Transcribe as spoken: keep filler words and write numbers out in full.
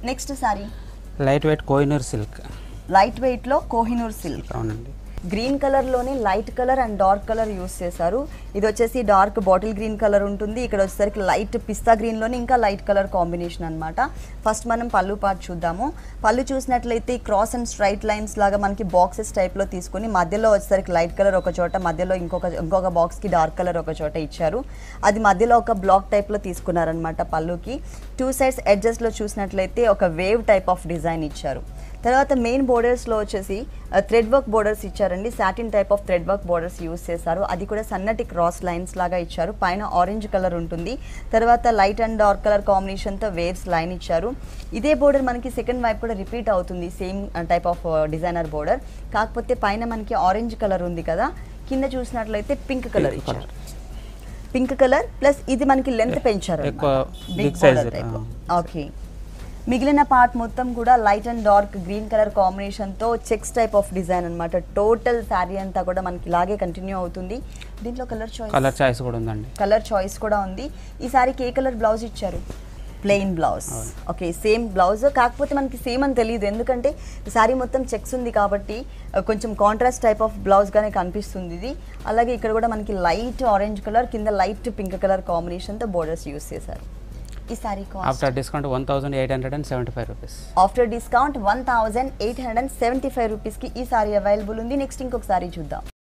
Next sari light weight Kohinoor silk. Light weight లో Kohinoor silk. అవునండి. Green colour లోనే light colour and dark colour use చేశారు. ఇది వచ్చేసి డార్క్ బాటిల్ గ్రీన్ కలర్ ఉంటుంది. ఇక్కడ వచ్చేసరికి లైట్ పిస్తా గ్రీన్ లోనే ఇంకా లైట్ కలర్ కాంబినేషన్ అన్నమాట. ఫస్ట్ మనం పళ్ళు పార్ట్ చూద్దాము. పళ్ళు చూసినట్లయితే క్రాస్ అండ్ స్ట్రైట్ లైన్స్ లాగా మనకి బాక్సెస్ టైప్ లో తీసుకొని మధ్యలో వచ్చేసరికి లైట్ కలర్ ఒక చోట, మధ్యలో ఇంకొక ఇంకొక బాక్స్ కి డార్క్ కలర్ ఒక చోట ఇచ్చారు. అది మధ్యలో ఒక బ్లాక్ టైప్ లో తీసుకున్నారనమాట పళ్ళుకి. టూ సైడ్స్ ఎడ్జెస్ లో చూసినట్లయితే ఒక వేవ్ టైప్ ఆఫ్ డిజైన్ ఇచ్చారు. తర్వాత మెయిన్ బోర్డర్స్లో వచ్చేసి థ్రెడ్ వర్క్ బోర్డర్స్ ఇచ్చారండి. Satin type of thread work borders use చేశారు. అది కూడా సన్నటి క్రాస్ లైన్స్ లాగా ఇచ్చారు. పైన ఆరెంజ్ కలర్ ఉంటుంది. తర్వాత లైట్ అండ్ డార్క్ కలర్ కాంబినేషన్తో వేవ్స్ లైన్ ఇచ్చారు. ఇదే బోర్డర్ మనకి సెకండ్ వైపు కూడా రిపీట్ అవుతుంది, same type of designer border. కాకపోతే పైన మనకి ఆరెంజ్ కలర్ ఉంది కదా, కింద చూసినట్లయితే పింక్ కలర్ ఇచ్చారు. పింక్ కలర్ ప్లస్ ఇది మనకి లెంత్ పెంచారు. ఓకే. మిగిలిన పార్ట్ మొత్తం కూడా light and dark green colour కాంబినేషన్తో చెక్స్ టైప్ ఆఫ్ డిజైన్ అనమాట. టోటల్ శారీ అంతా కూడా మనకి ఇలాగే కంటిన్యూ అవుతుంది. దీంట్లో కలర్ చాయిస్ కలర్ చాయిస్ కూడా ఉందండి. కలర్ చాయిస్ కూడా ఉంది. ఈ సారీకి ఏ కలర్ బ్లౌజ్ ఇచ్చారు? Plain blouse. Okay, same blouse. కాకపోతే మనకి సేమ్ అని తెలియదు, ఎందుకంటే శారీ మొత్తం చెక్స్ ఉంది కాబట్టి కొంచెం కాంట్రాస్ట్ టైప్ ఆఫ్ బ్లౌజ్గానే కనిపిస్తుంది ఇది. అలాగే ఇక్కడ కూడా మనకి లైట్ ఆరెంజ్ కలర్, కింద లైట్ పింక్ కలర్ కాంబినేషన్తో బోర్డర్స్ యూస్ చేశారు. ఈ sari cost after discount one thousand eight hundred and seventy five rupees. After discount one thousand eight hundred and seventy five రూపీస్కి ఈ సారీ అవైలబుల్ ఉంది. నెక్స్ట్ ఇంకొక సారీ చూద్దాం.